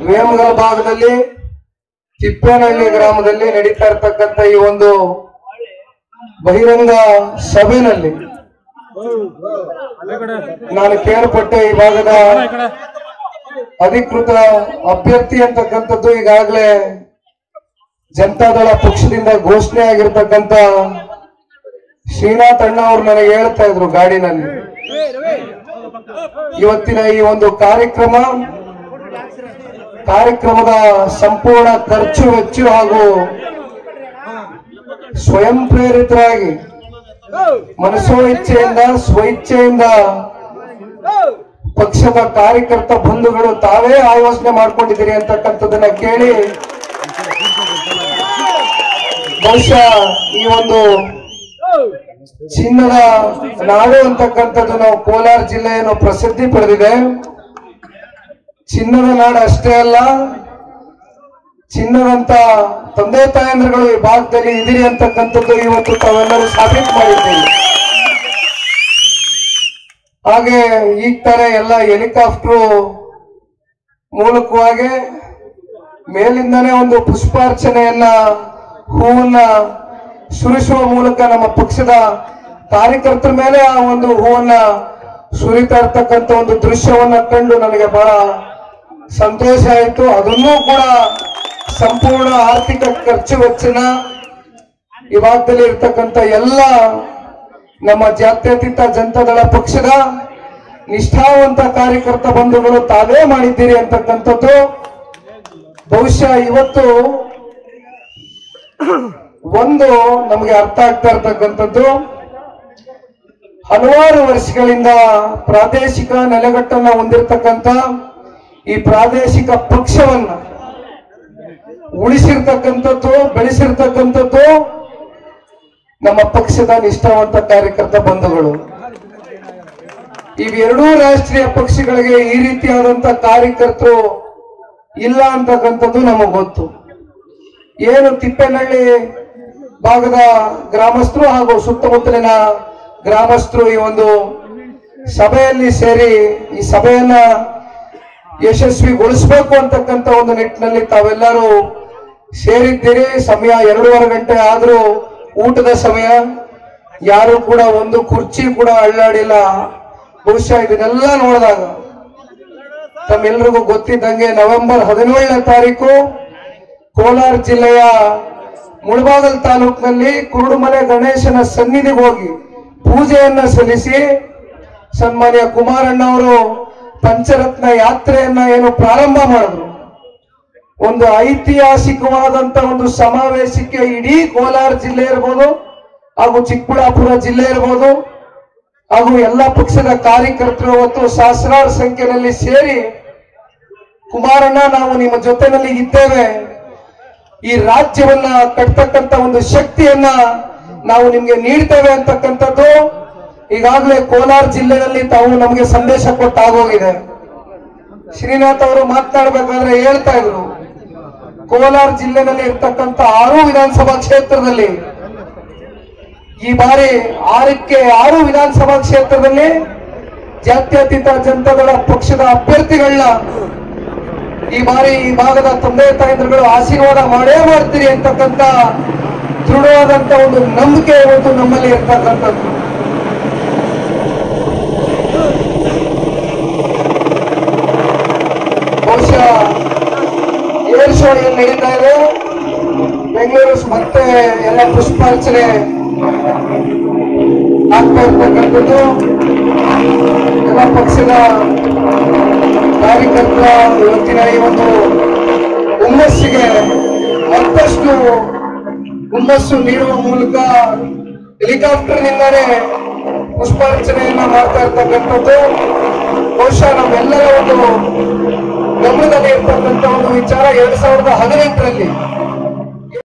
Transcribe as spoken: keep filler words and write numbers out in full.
ವೇಮಗಲ ಭಾಗದಲ್ಲಿ ತಿಪ್ಪೇನಹಳ್ಳಿ ಗ್ರಾಮದಲ್ಲಿ ನಡೀತಾ ಇರತಕ್ಕಂತ ಈ ಒಂದು ಬಹಿರಂಗ ಸಭೆಯಲ್ಲಿ ನಾನು ಕೇಳ್ಪಟ್ಟೆ ಈ ಭಾಗದ ಅಧಿಕೃತ ಅಭ್ಯರ್ಥಿ ಅಂತಕ್ಕಂಥದ್ದು ಈಗಾಗಲೇ ಜನತಾದಳ ಪಕ್ಷದಿಂದ ಘೋಷಣೆ ಆಗಿರ್ತಕ್ಕಂಥ ಶ್ರೀನಾಥ್ ಅಣ್ಣ ಅವರು ನನಗೆ ಹೇಳ್ತಾ ಇದ್ರು ಗಾಡಿನಲ್ಲಿ. ಇವತ್ತಿನ ಈ ಒಂದು ಕಾರ್ಯಕ್ರಮ ಕಾರ್ಯಕ್ರಮದ ಸಂಪೂರ್ಣ ಖರ್ಚು ವೆಚ್ಚ ಹಾಗೂ ಸ್ವಯಂ ಪ್ರೇರಿತರಾಗಿ ಮನಸೋ ಇಚ್ಛೆಯಿಂದ ಸ್ವಇಚ್ಛೆಯಿಂದ ಪಕ್ಷದ ಕಾರ್ಯಕರ್ತ ಬಂಧುಗಳು ತಾವೇ ಆಯೋಜನೆ ಮಾಡ್ಕೊಂಡಿದ್ದೀರಿ ಅಂತಕ್ಕಂಥದ್ದನ್ನ ಕೇಳಿ ಬಹುಶಃ ಈ ಒಂದು ಚಿನ್ನದ ನಾಡು ಅಂತಕ್ಕಂಥದ್ದು ನಾವು ಕೋಲಾರ ಜಿಲ್ಲೆಯನ್ನು ಪ್ರಸಿದ್ಧಿ ಪಡೆದಿದೆ. ಚಿನ್ನದ ನಾಡು ಅಷ್ಟೇ ಅಲ್ಲ, ಚಿನ್ನದಂತ ತಂದೆ ತಾಯಂದ್ರುಗಳು ಈ ಭಾಗದಲ್ಲಿ ಇದಿರಿ ಅಂತಕ್ಕಂಥದ್ದು ಇವತ್ತು ತಾವೆಲ್ಲರೂ ಸಾಬೀತು ಮಾಡಿದ್ದೀವಿ. ಹಾಗೆ ಈಗ ತರ ಎಲ್ಲ ಹೆಲಿಕಾಪ್ಟರ್ ಮೂಲಕವಾಗಿ ಮೇಲಿಂದನೇ ಒಂದು ಪುಷ್ಪಾರ್ಚನೆಯನ್ನ ಹೂವನ್ನ ಸುರಿಸುವ ಮೂಲಕ ನಮ್ಮ ಪಕ್ಷದ ಕಾರ್ಯಕರ್ತರ ಮೇಲೆ ಆ ಒಂದು ಹೂವನ್ನ ಸುರಿತಾ ಇರ್ತಕ್ಕಂಥ ಒಂದು ದೃಶ್ಯವನ್ನ ಕಂಡು ನನಗೆ ಬಹಳ ಸಂತೋಷ ಆಯಿತು. ಅದನ್ನೂ ಕೂಡ ಸಂಪೂರ್ಣ ಆರ್ಥಿಕ ಖರ್ಚು ವೆಚ್ಚನ ಈ ಭಾಗದಲ್ಲಿ ಇರ್ತಕ್ಕಂಥ ಎಲ್ಲ ನಮ್ಮ ಜಾತ್ಯತೀತ ಜನತಾದಳ ಪಕ್ಷದ ನಿಷ್ಠಾವಂತ ಕಾರ್ಯಕರ್ತ ಬಂಧುಗಳು ತಾವೇ ಮಾಡಿದ್ದೀರಿ ಅಂತಕ್ಕಂಥದ್ದು ಬಹುಶಃ ಇವತ್ತು ಒಂದು ನಮಗೆ ಅರ್ಥ ಆಗ್ತಾ ಇರ್ತಕ್ಕಂಥದ್ದು, ಹಲವಾರು ವರ್ಷಗಳಿಂದ ಪ್ರಾದೇಶಿಕ ನೆಲೆಗಟ್ಟನ್ನ ಹೊಂದಿರತಕ್ಕಂಥ ಈ ಪ್ರಾದೇಶಿಕ ಪಕ್ಷವನ್ನ ಉಳಿಸಿರ್ತಕ್ಕಂಥದ್ದು ಬೆಳೆಸಿರ್ತಕ್ಕಂಥದ್ದು ನಮ್ಮ ಪಕ್ಷದ ನಿಷ್ಠಾವಂತ ಕಾರ್ಯಕರ್ತ ಬಂಧುಗಳು. ಇವೆರಡೂ ರಾಷ್ಟ್ರೀಯ ಪಕ್ಷಗಳಿಗೆ ಈ ರೀತಿಯಾದಂತ ಕಾರ್ಯಕರ್ತರು ಇಲ್ಲ ಅಂತಕ್ಕಂಥದ್ದು ನಮಗೆ ಗೊತ್ತು. ಏನು ತಿಪ್ಪೇನಹಳ್ಳಿ ಭಾಗದ ಗ್ರಾಮಸ್ಥರು ಹಾಗೂ ಸುತ್ತಮುತ್ತಲಿನ ಗ್ರಾಮಸ್ಥರು ಈ ಒಂದು ಸಭೆಯಲ್ಲಿ ಸೇರಿ ಈ ಸಭೆಯನ್ನ ಯಶಸ್ವಿಗೊಳಿಸಬೇಕು ಅಂತಕ್ಕಂಥ ಒಂದು ನಿಟ್ಟಿನಲ್ಲಿ ತಾವೆಲ್ಲರೂ ಸೇರಿದ್ದೀರಿ. ಸಮಯ ಎರಡೂವರೆ ಗಂಟೆ ಆದ್ರೂ ಊಟದ ಸಮಯ, ಯಾರು ಕೂಡ ಒಂದು ಕುರ್ಚಿ ಕೂಡ ಅಳ್ಳಾಡಿಲ್ಲ. ಬಹುಶಃ ಇದನ್ನೆಲ್ಲ ನೋಡಿದಾಗ ತಮ್ಮೆಲ್ಲರಿಗೂ ಗೊತ್ತಿದ್ದಂಗೆ ನವೆಂಬರ್ ಹದಿನೇಳನೇ ತಾರೀಕು ಕೋಲಾರ ಜಿಲ್ಲೆಯ ಮುಳಬಾಗಲ್ ತಾಲೂಕಿನಲ್ಲಿ ಕುರುಡುಮಲೆ ಗಣೇಶನ ಸನ್ನಿಧಿಗೆ ಹೋಗಿ ಪೂಜೆಯನ್ನ ಸಲ್ಲಿಸಿ ಸನ್ಮಾನ್ಯ ಕುಮಾರಣ್ಣ ಅವರು ಪಂಚರತ್ನ ಯಾತ್ರೆಯನ್ನ ಏನು ಪ್ರಾರಂಭ ಮಾಡಿದ್ರು. ಒಂದು ಐತಿಹಾಸಿಕವಾದಂತ ಒಂದು ಸಮಾವೇಶಕ್ಕೆ ಇಡೀ ಕೋಲಾರ ಜಿಲ್ಲೆ ಇರ್ಬೋದು ಹಾಗೂ ಚಿಕ್ಕಬಳ್ಳಾಪುರ ಜಿಲ್ಲೆ ಇರ್ಬೋದು ಹಾಗೂ ಎಲ್ಲ ಪಕ್ಷದ ಕಾರ್ಯಕರ್ತರು ಅವತ್ತು ಸಹಸ್ರಾರು ಸಂಖ್ಯೆಯಲ್ಲಿ ಸೇರಿ ಕುಮಾರಣ್ಣ ನಾವು ನಿಮ್ಮ ಜೊತೆನಲ್ಲಿ ಇದ್ದೇವೆ, ಈ ರಾಜ್ಯವನ್ನ ಕಟ್ತಕ್ಕಂತ ಒಂದು ಶಕ್ತಿಯನ್ನ ನಾವು ನಿಮ್ಗೆ ನೀಡ್ತೇವೆ ಅಂತಕ್ಕಂಥದ್ದು ಈಗಾಗಲೇ ಕೋಲಾರ ಜಿಲ್ಲೆಯಲ್ಲಿ ತಾವು ನಮಗೆ ಸಂದೇಶ ಕೊಟ್ಟಾಗೋಗಿದೆ. ಶ್ರೀನಾಥ್ ಅವರು ಮಾತನಾಡಬೇಕಾದ್ರೆ ಹೇಳ್ತಾ ಇದ್ರು, ಕೋಲಾರ ಜಿಲ್ಲೆನಲ್ಲಿ ಇರ್ತಕ್ಕಂಥ ಆರು ವಿಧಾನಸಭಾ ಕ್ಷೇತ್ರದಲ್ಲಿ ಈ ಬಾರಿ ಆರಕ್ಕೆ ಆರು ವಿಧಾನಸಭಾ ಕ್ಷೇತ್ರದಲ್ಲಿ ಜಾತ್ಯತೀತ ಜನತಾದಳ ಪಕ್ಷದ ಅಭ್ಯರ್ಥಿಗಳನ್ನ ಈ ಬಾರಿ ಈ ಭಾಗದ ತಂದೆ ತಾಯಂದ್ರುಗಳು ಆಶೀರ್ವಾದ ಮಾಡೇ ಮಾಡ್ತೀರಿ ಅಂತಕ್ಕಂಥ ದೃಢವಾದಂತ ಒಂದು ನಂಬಿಕೆ ಇವತ್ತು ನಮ್ಮಲ್ಲಿ ಇರ್ತಕ್ಕಂಥದ್ದು. ಬಹುಶಃ ಏರ್ ಶೋ ಏನ್ ನಡೀತಾ ಇದೆ ಬೆಂಗಳೂರು ಮತ್ತೆ ಎಲ್ಲ ಪುಷ್ಪಾರ್ಚನೆ ಆಗ್ತಾ ಇರ್ತಕ್ಕಂಥದ್ದು ಎಲ್ಲ ಪಕ್ಷದ ಕಾರ್ಯಕರ್ತರ ಇವತ್ತಿನ ಈ ಒಂದು ಹುಮ್ಮಸ್ಸಿಗೆ ಮತ್ತಷ್ಟು ಹುಮ್ಮಸ್ಸು ನೀಡುವ ಮೂಲಕ ಹೆಲಿಕಾಪ್ಟರ್ ನಿಂದಾನೇ ಪುಷ್ಪಾರ್ಚನೆಯನ್ನ ಮಾಡ್ತಾ ಇರ್ತಕ್ಕಂಥದ್ದು ಬಹುಶಃ ನಮ್ಮೆಲ್ಲರ ಒಂದು ಗಮನದಲ್ಲಿ ಇರ್ತಕ್ಕಂಥ ಒಂದು ವಿಚಾರ ಎರಡ್ ಸಾವಿರದ ಹದಿನೆಂಟರಲ್ಲಿ